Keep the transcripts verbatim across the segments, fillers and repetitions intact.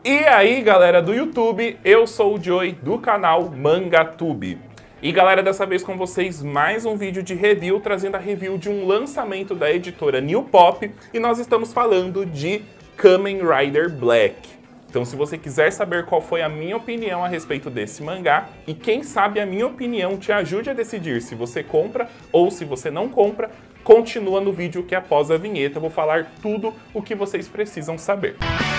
E aí, galera do YouTube, eu sou o Joey do canal MangaTube. E galera, dessa vez com vocês mais um vídeo de review, trazendo a review de um lançamento da editora New Pop, e nós estamos falando de Kamen Rider Black. Então se você quiser saber qual foi a minha opinião a respeito desse mangá, e quem sabe a minha opinião te ajude a decidir se você compra ou se você não compra, continua no vídeo que após a vinheta eu vou falar tudo o que vocês precisam saber.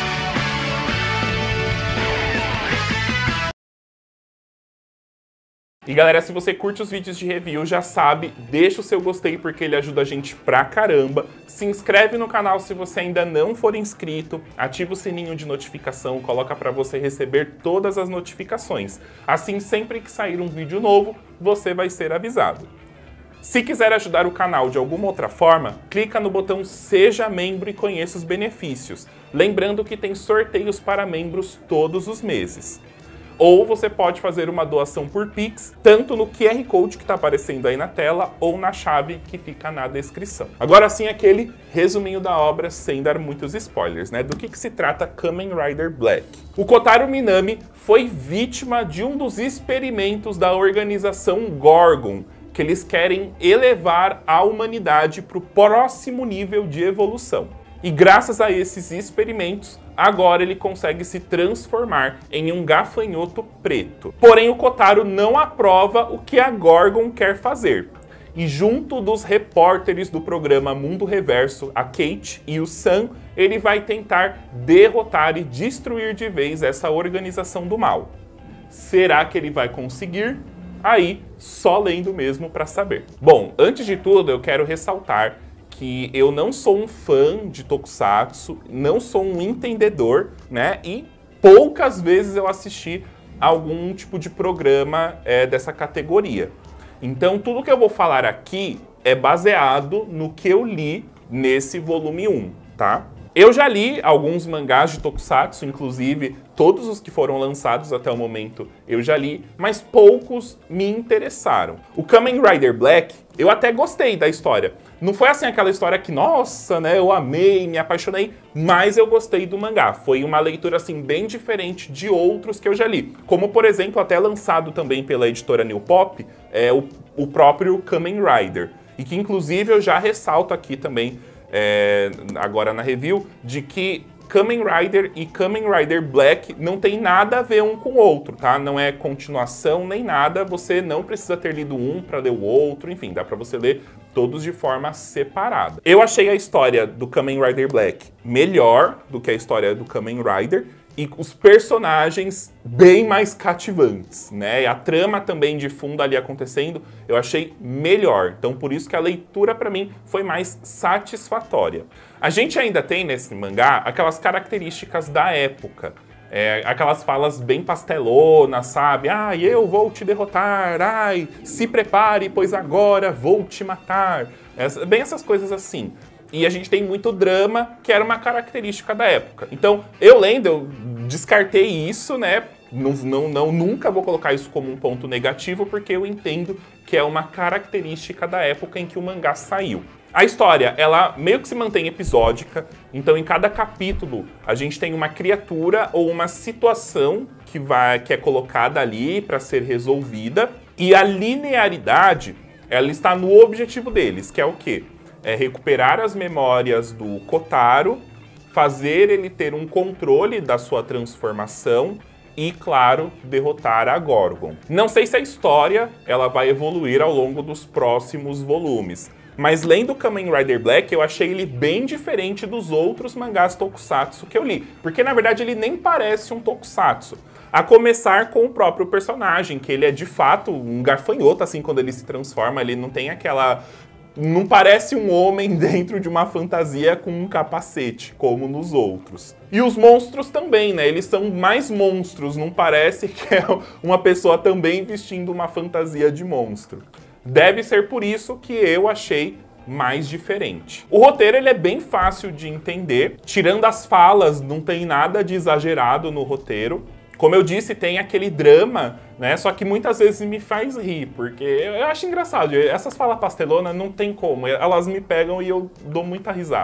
E galera, se você curte os vídeos de review, já sabe, deixa o seu gostei porque ele ajuda a gente pra caramba. Se inscreve no canal se você ainda não for inscrito, ativa o sininho de notificação, coloca pra você receber todas as notificações. Assim, sempre que sair um vídeo novo, você vai ser avisado. Se quiser ajudar o canal de alguma outra forma, clica no botão Seja Membro e conheça os benefícios. Lembrando que tem sorteios para membros todos os meses. Ou você pode fazer uma doação por Pix, tanto no Q R Code que está aparecendo aí na tela, ou na chave que fica na descrição. Agora sim, aquele resuminho da obra, sem dar muitos spoilers, né? Do que, que se trata Kamen Rider Black. O Kotaro Minami foi vítima de um dos experimentos da organização Gorgon, que eles querem elevar a humanidade para o próximo nível de evolução. E graças a esses experimentos, agora ele consegue se transformar em um gafanhoto preto. Porém, o Kotaro não aprova o que a Gorgon quer fazer. E junto dos repórteres do programa Mundo Reverso, a Kate e o Sam, ele vai tentar derrotar e destruir de vez essa organização do mal. Será que ele vai conseguir? Aí, só lendo mesmo para saber. Bom, antes de tudo, eu quero ressaltar que eu não sou um fã de Tokusatsu, não sou um entendedor, né? E poucas vezes eu assisti algum tipo de programa é, dessa categoria. Então, tudo que eu vou falar aqui é baseado no que eu li nesse volume um, tá? Eu já li alguns mangás de Tokusatsu, inclusive todos os que foram lançados até o momento eu já li, mas poucos me interessaram. O Kamen Rider Black, eu até gostei da história. Não foi assim aquela história que, nossa, né, eu amei, me apaixonei, mas eu gostei do mangá. Foi uma leitura, assim, bem diferente de outros que eu já li. Como, por exemplo, até lançado também pela editora New Pop, é o, o próprio Kamen Rider. E que, inclusive, eu já ressalto aqui também, é, agora na review, de que Kamen Rider e Kamen Rider Black não tem nada a ver um com o outro, tá? Não é continuação nem nada, você não precisa ter lido um para ler o outro, enfim, dá para você ler todos de forma separada. Eu achei a história do Kamen Rider Black melhor do que a história do Kamen Rider e os personagens bem mais cativantes, né? E a trama também de fundo ali acontecendo, eu achei melhor. Então por isso que a leitura para mim foi mais satisfatória. A gente ainda tem nesse mangá aquelas características da época. É, aquelas falas bem pastelonas, sabe? Ai, eu vou te derrotar, ai, se prepare, pois agora vou te matar. Essa, bem essas coisas assim. E a gente tem muito drama, que era uma característica da época. Então, eu lendo, eu descartei isso, né? Não, não, não, nunca vou colocar isso como um ponto negativo, porque eu entendo que é uma característica da época em que o mangá saiu. A história, ela meio que se mantém episódica, então em cada capítulo a gente tem uma criatura ou uma situação que, vai, que é colocada ali para ser resolvida, e a linearidade, ela está no objetivo deles, que é o quê? É recuperar as memórias do Kotaro, fazer ele ter um controle da sua transformação e, claro, derrotar a Gorgon. Não sei se a história ela vai evoluir ao longo dos próximos volumes, mas lendo Kamen Rider Black, eu achei ele bem diferente dos outros mangás Tokusatsu que eu li. Porque, na verdade, ele nem parece um Tokusatsu. A começar com o próprio personagem, que ele é, de fato, um gafanhoto, assim, quando ele se transforma. Ele não tem aquela... Não parece um homem dentro de uma fantasia com um capacete, como nos outros. E os monstros também, né? Eles são mais monstros, não parece que é uma pessoa também vestindo uma fantasia de monstro. Deve ser por isso que eu achei mais diferente. O roteiro ele é bem fácil de entender, tirando as falas, não tem nada de exagerado no roteiro. Como eu disse, tem aquele drama, né? Só que muitas vezes me faz rir, porque eu acho engraçado. Essas falas pastelonas não tem como, elas me pegam e eu dou muita risada.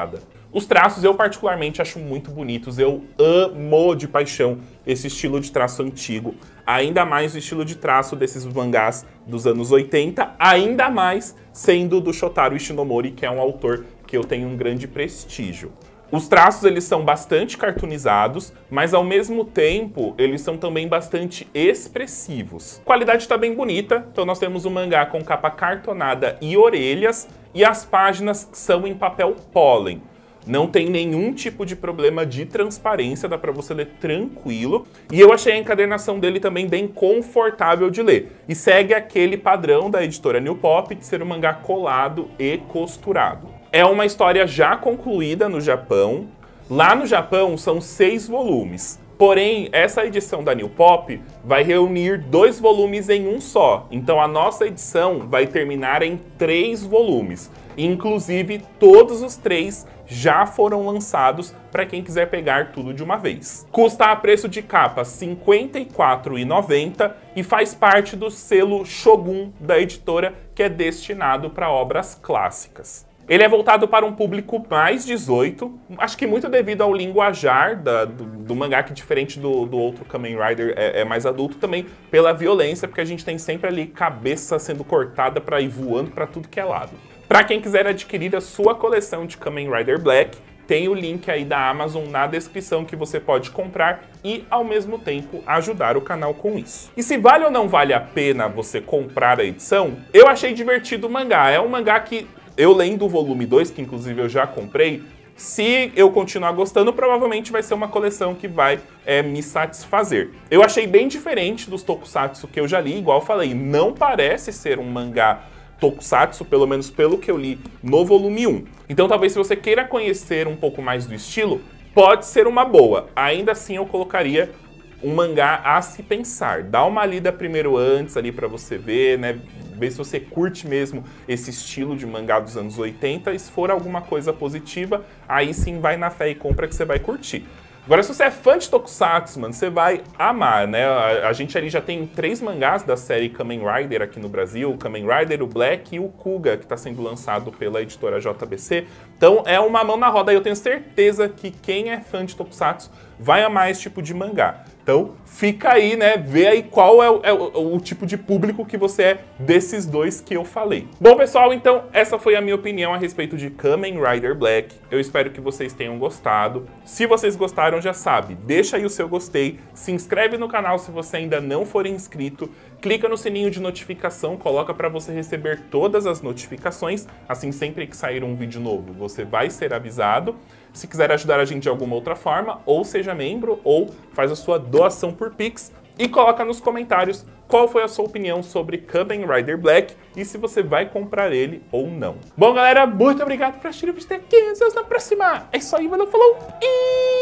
Os traços eu particularmente acho muito bonitos, eu amo de paixão esse estilo de traço antigo, ainda mais o estilo de traço desses mangás dos anos oitenta, ainda mais sendo do Shotaro Ishinomori, que é um autor que eu tenho um grande prestígio. Os traços eles são bastante cartoonizados, mas ao mesmo tempo eles são também bastante expressivos. A qualidade está bem bonita, então nós temos um mangá com capa cartonada e orelhas, e as páginas são em papel pólen. Não tem nenhum tipo de problema de transparência, dá pra você ler tranquilo. E eu achei a encadernação dele também bem confortável de ler. E segue aquele padrão da editora New Pop de ser um mangá colado e costurado. É uma história já concluída no Japão. Lá no Japão são seis volumes. Porém, essa edição da New Pop vai reunir dois volumes em um só. Então a nossa edição vai terminar em três volumes. Inclusive, todos os três já foram lançados para quem quiser pegar tudo de uma vez. Custa a preço de capa cinquenta e quatro reais e noventa centavos e faz parte do selo Shogun da editora, que é destinado para obras clássicas. Ele é voltado para um público mais dezoito, acho que muito devido ao linguajar da, do, do mangá, que diferente do, do outro Kamen Rider é, é mais adulto, também pela violência, porque a gente tem sempre ali cabeça sendo cortada para ir voando para tudo que é lado. Para quem quiser adquirir a sua coleção de Kamen Rider Black, tem o link aí da Amazon na descrição que você pode comprar e, ao mesmo tempo, ajudar o canal com isso. E se vale ou não vale a pena você comprar a edição, eu achei divertido o mangá. É um mangá que, eu lendo o volume dois, que inclusive eu já comprei, se eu continuar gostando, provavelmente vai ser uma coleção que vai é, me satisfazer. Eu achei bem diferente dos tokusatsu que eu já li, igual eu falei, não parece ser um mangá tokusatsu, pelo menos pelo que eu li no volume um. Então talvez se você queira conhecer um pouco mais do estilo, pode ser uma boa. Ainda assim eu colocaria um mangá a se pensar. Dá uma lida primeiro antes ali pra você ver, né? Ver se você curte mesmo esse estilo de mangá dos anos oitenta. E se for alguma coisa positiva, aí sim vai na fé e compra que você vai curtir. Agora, se você é fã de Tokusatsu, mano, você vai amar, né? A, a gente ali já tem três mangás da série Kamen Rider aqui no Brasil, o Kamen Rider, o Black e o Kuga, que está sendo lançado pela editora J B C. Então, é uma mão na roda e eu tenho certeza que quem é fã de Tokusatsu vai amar esse tipo de mangá. Então, fica aí, né? Vê aí qual é o, é o, o tipo de público que você é desses dois que eu falei. Bom, pessoal, então, essa foi a minha opinião a respeito de Kamen Rider Black. Eu espero que vocês tenham gostado. Se vocês gostaram, já sabe, deixa aí o seu gostei, se inscreve no canal se você ainda não for inscrito, clica no sininho de notificação, coloca para você receber todas as notificações, assim sempre que sair um vídeo novo, você vai ser avisado. Se quiser ajudar a gente de alguma outra forma, ou seja membro, ou faz a sua doação por Pix, e coloca nos comentários qual foi a sua opinião sobre Kamen Rider Black e se você vai comprar ele ou não. Bom, galera, muito obrigado por assistir o vídeo até aqui. Nos vemos na próxima. É isso aí, valeu, falou e...